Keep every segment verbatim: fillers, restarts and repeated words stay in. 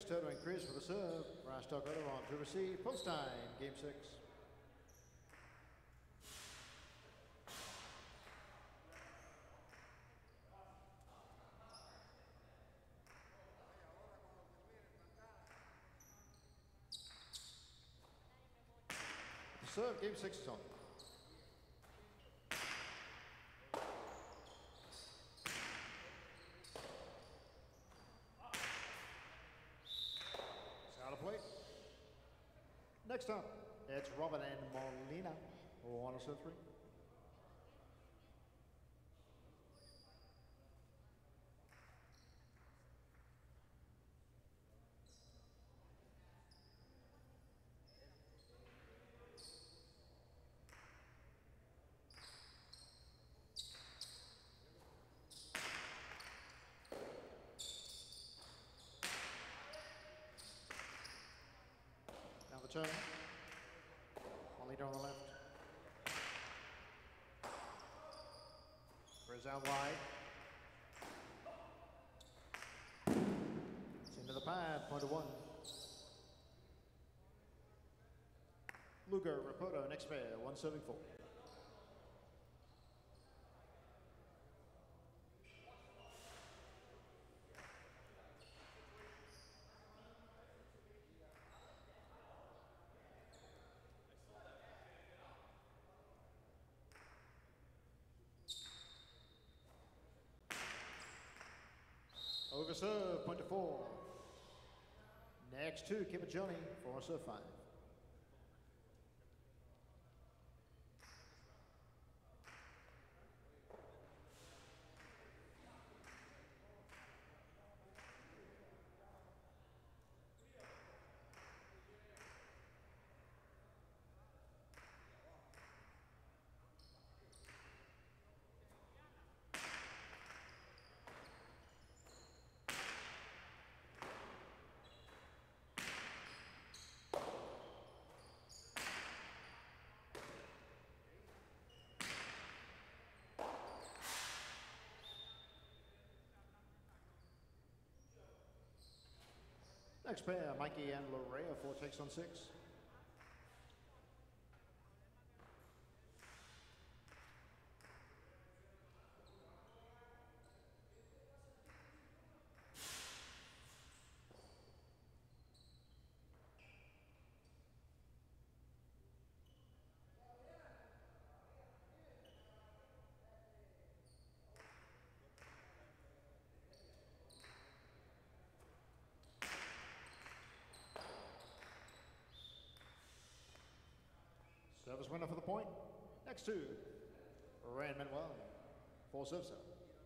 total increase for the serve. Rash Dakota on to receive. Post time, game six. The serve, game six is on. Plate. Next up, it's Robin and Molina. One oh three. Now the turn. Molina on the left. Throws out wide. It's into the pad, point to one. Luger, Rapoto, next pair, one serving four. Over serve, point to four. Next two, Kipajoni, for serve five. Next pair, Mikey and Lorea, four takes on six. Service winner for the point. Next two, Ryan Manuel, for serve set.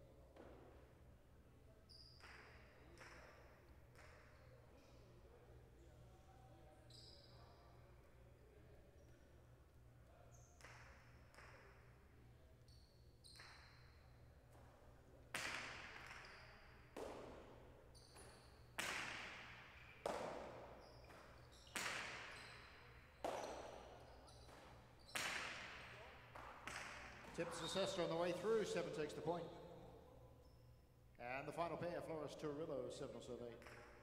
Tips Sester on the way through, seven takes the point. And the final pair, Flores Turillo, seven will serve eight.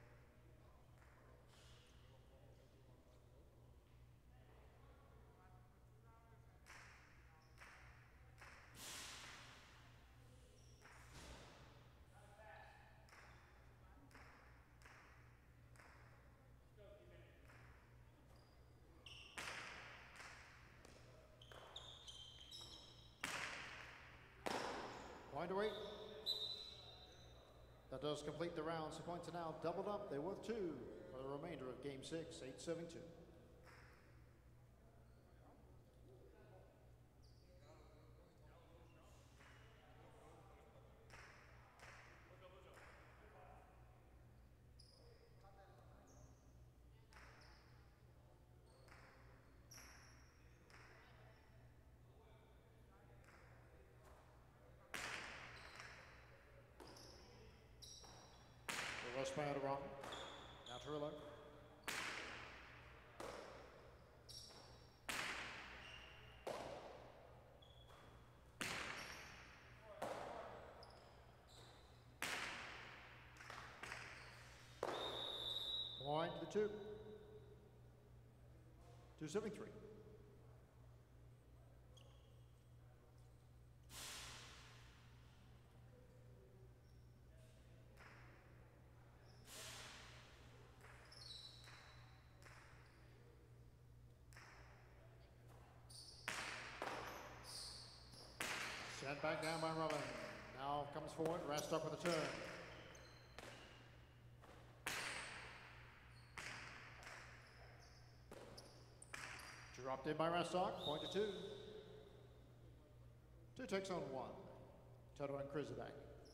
Point to eight. That does complete the round, so points are now doubled up. They're worth two for the remainder of game six, eight serving two. Reverse pair to Ron. Now Turillo. Point to the two. Two serving three. Sent back down by Robin. Now comes forward, Rastock with a turn. Dropped in by Rastock, point to two. Two takes on one. Toto and Krizabak.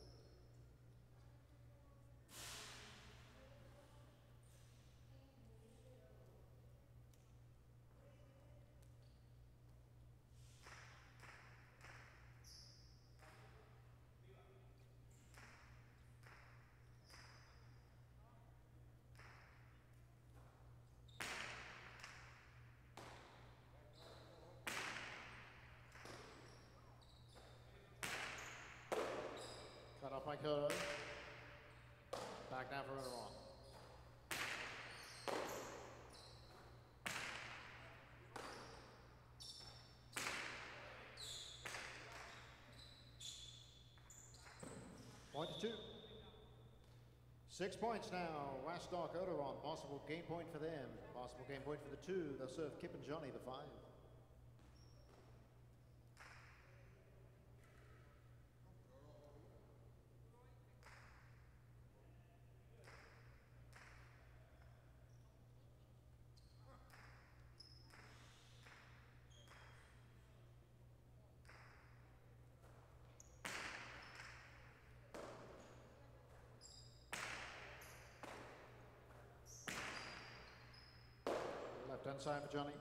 Cut off by Koto. Back down for Unaron. Point to two. Six points now. Rastock, Odoron. Possible game point for them. Possible game point for the two. They'll serve Kip and Johnny the five. Left-hand side for Johnny.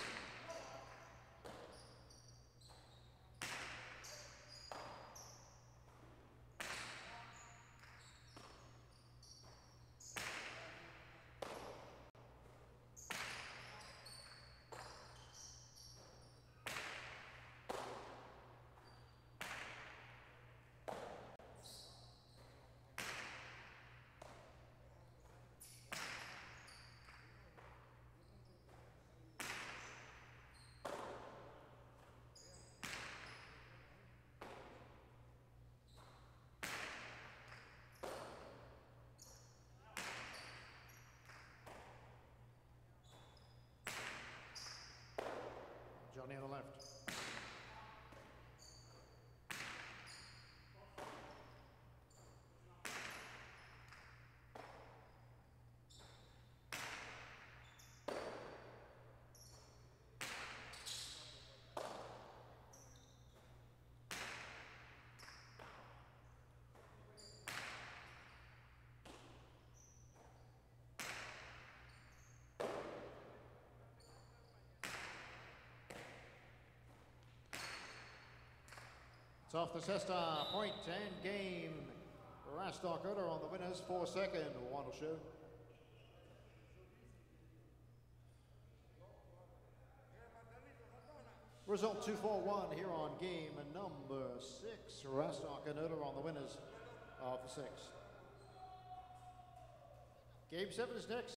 Johnny on the left. It's off the cesta, point and game. Rastock Odo on the winners for second. One will show. Result two four one here on game number six. Rastock and Odo on the winners of the six. Game seven is next.